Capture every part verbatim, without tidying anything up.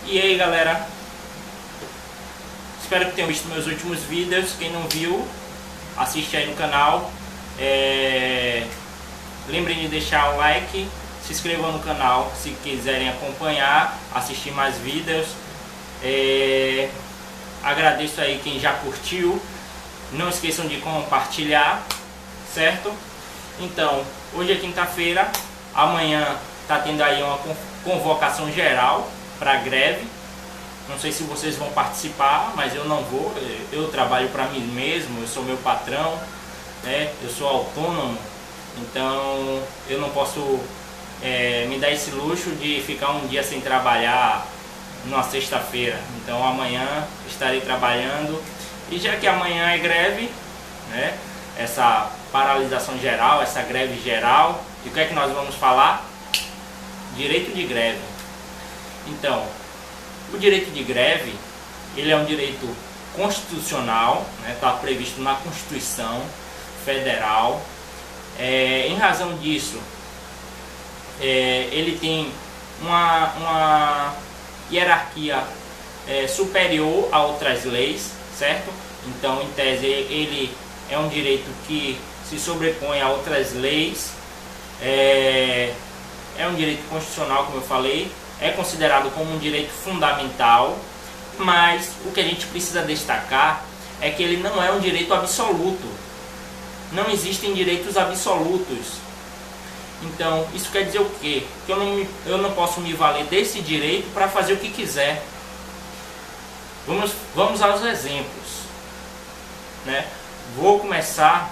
E aí galera, espero que tenham visto meus últimos vídeos. Quem não viu, assiste aí no canal. é... Lembrem de deixar o like, se inscrevam no canal se quiserem acompanhar, assistir mais vídeos. é... Agradeço aí quem já curtiu. Não esqueçam de compartilhar, certo? Então, hoje é quinta-feira, amanhã tá tendo aí uma convocação geral para greve. Não sei se vocês vão participar, mas eu não vou. Eu trabalho para mim mesmo, eu sou meu patrão, né? Eu sou autônomo, então eu não posso é, me dar esse luxo de ficar um dia sem trabalhar numa sexta-feira. Então amanhã estarei trabalhando, e já que amanhã é greve, né? Essa paralisação geral, essa greve geral, e o que é que nós vamos falar? Direito de greve. Então, o direito de greve, ele é um direito constitucional, está, né, previsto na Constituição Federal. É, em razão disso, é, ele tem uma, uma hierarquia é, superior a outras leis, certo? Então, em tese, ele é um direito que se sobrepõe a outras leis. É, é um direito constitucional, como eu falei. É considerado como um direito fundamental, mas o que a gente precisa destacar é que ele não é um direito absoluto. Não existem direitos absolutos. Então, isso quer dizer o quê? Que eu não, me, eu não posso me valer desse direito para fazer o que quiser. Vamos, vamos aos exemplos, né? Vou começar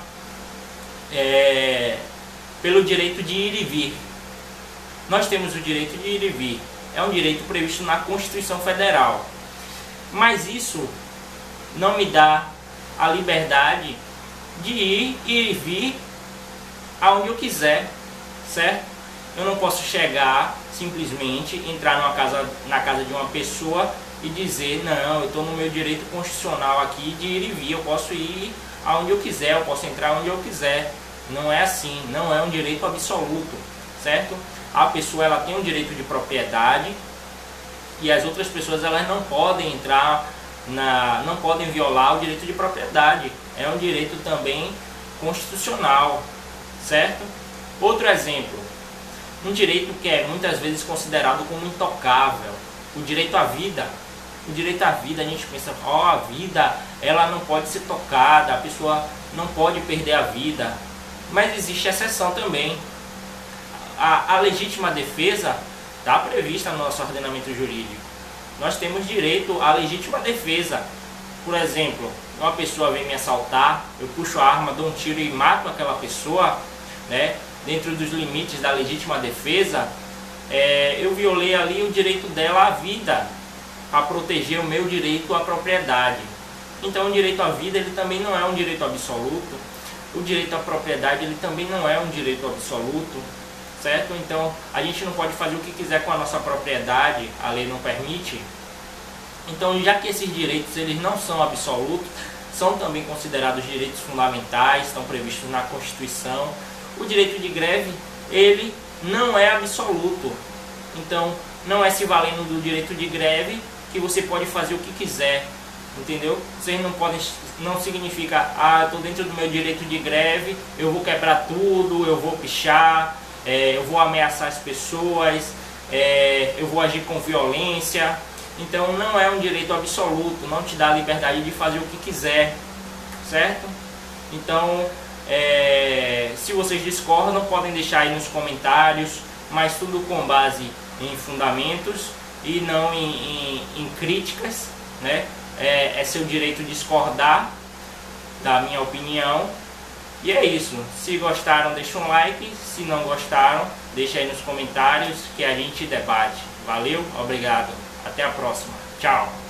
é, pelo direito de ir e vir. Nós temos o direito de ir e vir. É um direito previsto na Constituição Federal. Mas isso não me dá a liberdade de ir, ir e vir aonde eu quiser, certo? Eu não posso chegar, simplesmente, entrar numa casa, na casa de uma pessoa e dizer, não, eu estou no meu direito constitucional aqui de ir e vir. Eu posso ir aonde eu quiser, eu posso entrar onde eu quiser. Não é assim, não é um direito absoluto, certo? A pessoa, ela tem um direito de propriedade, e as outras pessoas, elas não podem entrar na, não podem violar o direito de propriedade. É um direito também constitucional, certo? Outro exemplo, um direito que é muitas vezes considerado como intocável, o direito à vida. O direito à vida, a gente pensa, ó, oh, a vida, ela não pode ser tocada, a pessoa não pode perder a vida. Mas existe exceção também. A, a legítima defesa está prevista no nosso ordenamento jurídico. Nós temos direito à legítima defesa. Por exemplo, uma pessoa vem me assaltar, eu puxo a arma, dou um tiro e mato aquela pessoa, né? Dentro dos limites da legítima defesa, é, eu violei ali o direito dela à vida, a proteger o meu direito à propriedade. Então, o direito à vida, ele também não é um direito absoluto. O direito à propriedade, ele também não é um direito absoluto, certo? Então, a gente não pode fazer o que quiser com a nossa propriedade, a lei não permite. Então, já que esses direitos, eles não são absolutos, são também considerados direitos fundamentais, estão previstos na Constituição. O direito de greve, ele não é absoluto. Então, não é se valendo do direito de greve que você pode fazer o que quiser, entendeu? Vocês não podem, não significa, ah, eu estou dentro do meu direito de greve, eu vou quebrar tudo, eu vou pichar, é, eu vou ameaçar as pessoas, é, eu vou agir com violência. Então não é um direito absoluto, não te dá a liberdade de fazer o que quiser, certo? Então, é, se vocês discordam, podem deixar aí nos comentários, mas tudo com base em fundamentos e não em, em, em críticas, né? É, é seu direito discordar da minha opinião. E é isso. Se gostaram, deixa um like. Se não gostaram, deixa aí nos comentários que a gente debate. Valeu, obrigado. Até a próxima. Tchau.